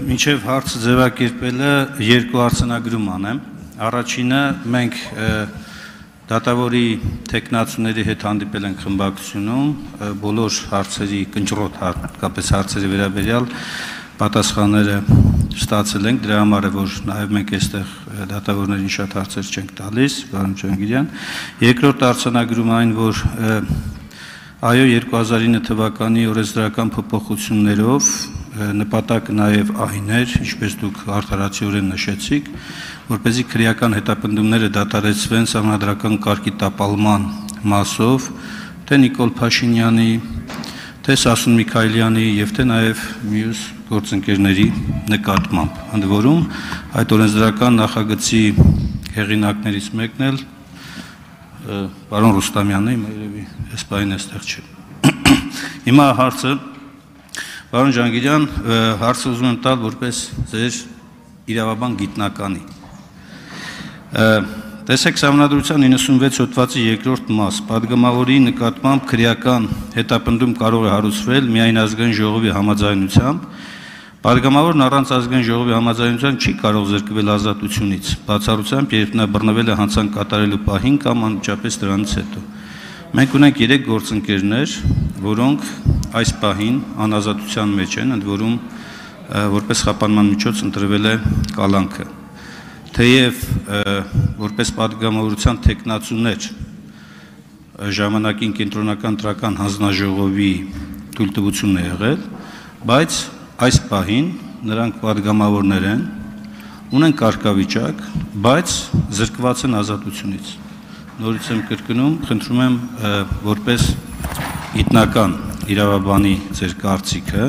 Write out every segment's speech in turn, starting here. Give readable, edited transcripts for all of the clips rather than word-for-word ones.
Մինչև հարցը ձևակերպելը երկու արձանագրում անեմ։ Առաջինը մենք դատավորի տեխնացուների հետ հանդիպել ենք խմբակցությունում, բոլոր հարցերի կնճռոտ հատկապես հարցերի վերաբերյալ պատասխանները ստացել ենք, դրա համար է, որ նաև մենք այստեղ դատավորներին շատ հարցեր չենք տալիս, պարոն Ջանգիրյան։ Երկրորդ արձանագրումը այն, որ այո 2009 թվականի օրենսդրական փոփոխություններով նպատակը նաև այն էր, ինչպես դուք արդարացիորեն նշեցիք, որպեսզի քրեական հետապնդումները դադարեցվեն սահմանադրական կարգի տապալման մասով, թե Նիկոլ Փաշինյանի, թե Սասուն Միքայելյանի եւ թե նաև մյուս գործընկերների նկատմամբ։ Ընդ որում, այդ օրենսդրական նախագծի հեղինակներից մեկն էլ պարոն Ռուստամյանն է, երևի այս բանը այստեղ չէ։ Հիմա հարցը Պարոն Ջանգիրյան, հարցը ուզում եմ տալ որպես ձեր իրավաբան գիտնականի։ Տեսեք Սահմանադրության 96 հոդվածի երկրորդ մաս, պատգամավորի նկատմամբ քրեական հետապնդում կարող է հարուցվել միայն ազգային ժողովի համաձայնությամբ, պատգամավորն առանց ազգային ժողովի համաձայնության չի կարող զրկվել ազատությունից, բացառությամբ երբ նա բռնվել է հանցանք կատարելու պահին կամ անմիջապես դրանից հետո։ Մենք ունենք 3 գործընկերներ, որոնք այս պահին անազատության մեջ են, ընդ որում որպես խափանման միջոց ընտրվել է կալանքը։ Թեև որպես պատգամավորության տեխնացուներ ժամանակին կենտրոնական տրական հանձնաժողովի թույլտվությունն է եղել, բայց այս պահին նրանք պատգամավորներ են, ունեն կարգավիճակ, բայց զրկված են ազատությունից։ Նորից եմ կրկնում, խնդրում եմ որպես գիտնական իրավաբանի ձեր կարծիքը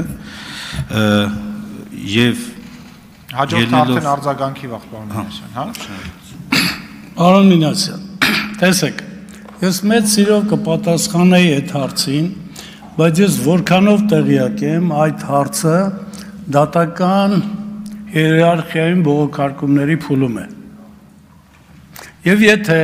եւ հաջորդ արդեն արձագանքի վաղ պարոն Մինասյան, հա։ Պարոն Մինասյան, տեսեք, ես մեծ սիրով կպատասխանեի այդ հարցին, բայց ես որքանով տեղյակ եմ, այդ հարցը դատական հիերարխիայում բողոքարկումների փուլում է։ Եվ եթե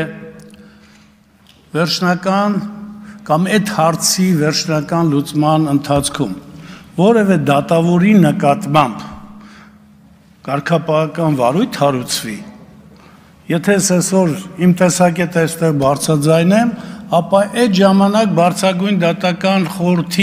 վերջնական կամ այդ հարցի վերջնական լուծման ընթացքում որևէ դատավորի նկատմամբ կարգապահական վարույթ հարուցվի, եթե այսօր իմ տեսակետը այստեղ բարձրաձայնեմ, ապա այդ ժամանակ բարձրագույն դատական խորհրդի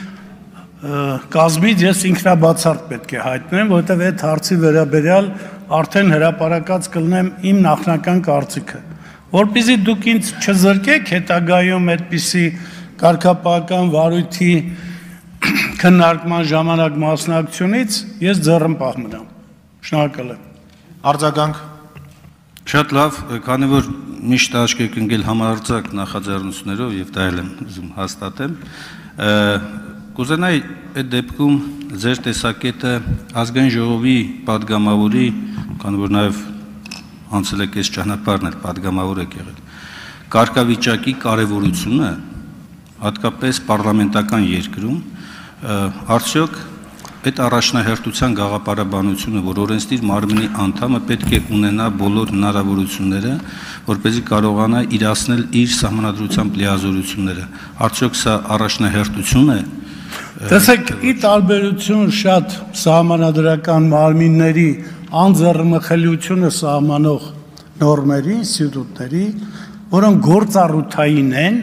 կազմից ես ինքնաբացարկ պետք է հայտնեմ, որովհետև այդ հարցի վերաբերյալ արդեն հրապարակած կլինեմ իմ նախնական կարծիքը, որպեսզի դուք ինձ չզրկեք հետագայում այդպիսի կարգապահական վարույթի քննարկման ժամանակ մասնակցությունից, ես ձեռնպահ մնամ։ Շնորհակալ եմ։ Արձագանք։ Շատ լավ, քանի որ միշտ աչք եք ընկել համարձակ նախաձեռնություններով եւ դա էլ եմ ուզում հաստատեմ, կուզենայի այդ դեպքում ձեր տեսակետը ազգային ժողովի պատգամավորի, քանի որ նաեւ անցել եք այս ճանապարհն էլ պատգամավոր եք եղել, կարգավիճակի կարևորությունը հատկապես պարլամենտական երկրում, արդյոք այդ առաջնահերթության գաղափարաբանությունը, որ օրենսդիր մարմնի անդամը պետք է ունենա բոլոր հնարավորությունները, որպեսզի կարողանա իրացնել իր սահմանադրությամբ լիազորությունները, արդյոք սա առաջնահերթություն է։ Տեսեք, ի տարբերություն շատ սահմանադրական մարմինների անձեռնմխելիությունը սահմանող նորմերի, ինստիտուտների, որոնք գործառութային են,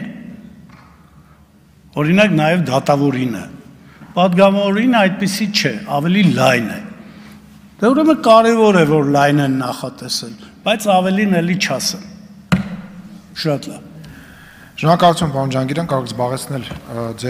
օրինակ նաև դատավորինը, պատգամավորինը այդպիսի չէ, ավելի լայն է։ Դե ուրեմն կարևոր է, որ լայն են նախատեսել, բայց ավելին էլի չասեմ։ Շատ լավ։ Շնորհակալություն, պարոն Ջանգիրյան, կարող եք զբաղեցնել